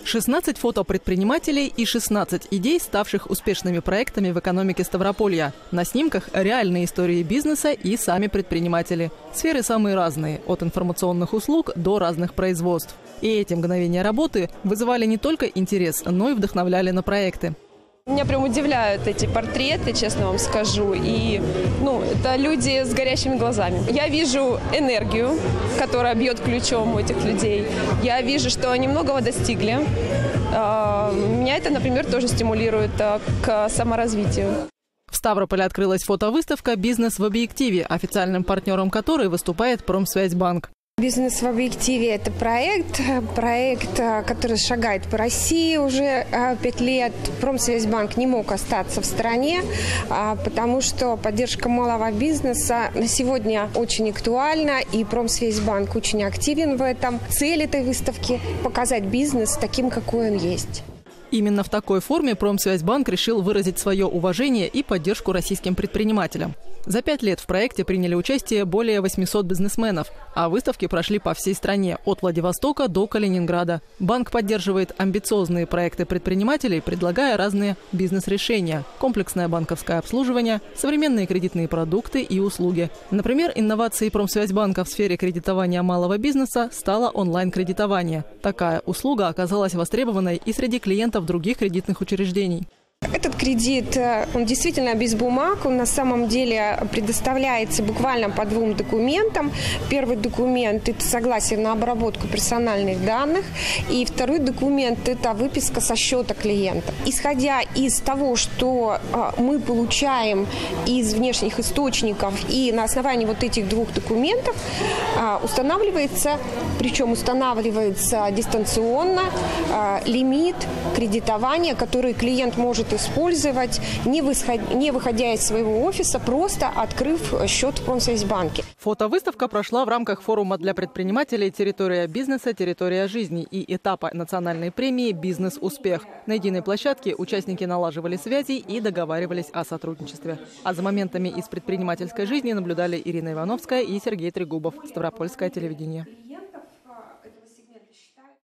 16 фото предпринимателей и 16 идей, ставших успешными проектами в экономике Ставрополья. На снимках реальные истории бизнеса и сами предприниматели. Сферы самые разные, от информационных услуг до разных производств. И эти мгновения работы вызывали не только интерес, но и вдохновляли на проекты. Меня прям удивляют эти портреты, честно вам скажу. И, это люди с горящими глазами. Я вижу энергию, которая бьет ключом у этих людей. Я вижу, что они многого достигли. Меня это, например, тоже стимулирует к саморазвитию. В Ставрополе открылась фотовыставка «Бизнес в объективе», официальным партнером которой выступает Промсвязьбанк. «Бизнес в объективе» – это проект, который шагает по России уже 5 лет. Промсвязьбанк не мог остаться в стране, потому что поддержка малого бизнеса на сегодня очень актуальна, и Промсвязьбанк очень активен в этом. Цель этой выставки – показать бизнес таким, какой он есть. Именно в такой форме Промсвязьбанк решил выразить свое уважение и поддержку российским предпринимателям. За 5 лет в проекте приняли участие более 800 бизнесменов, а выставки прошли по всей стране, от Владивостока до Калининграда. Банк поддерживает амбициозные проекты предпринимателей, предлагая разные бизнес-решения, комплексное банковское обслуживание, современные кредитные продукты и услуги. Например, инновацией Промсвязьбанка в сфере кредитования малого бизнеса стало онлайн-кредитование. Такая услуга оказалась востребованной и среди клиентов других кредитных учреждений. Этот кредит, он действительно без бумаг, он на самом деле предоставляется буквально по 2 документам. Первый документ – это согласие на обработку персональных данных, и второй документ – это выписка со счета клиента. Исходя из того, что мы получаем из внешних источников, и на основании вот этих 2 документов устанавливается дистанционно лимит кредитования, который клиент может использовать, не выходя из своего офиса, просто открыв счет в Промсвязьбанке. Фотовыставка прошла в рамках форума для предпринимателей «Территория бизнеса. Территория жизни» и этапа национальной премии «Бизнес-успех». На единой площадке участники налаживали связи и договаривались о сотрудничестве. А за моментами из предпринимательской жизни наблюдали Ирина Ивановская и Сергей Трегубов. Ставропольское телевидение.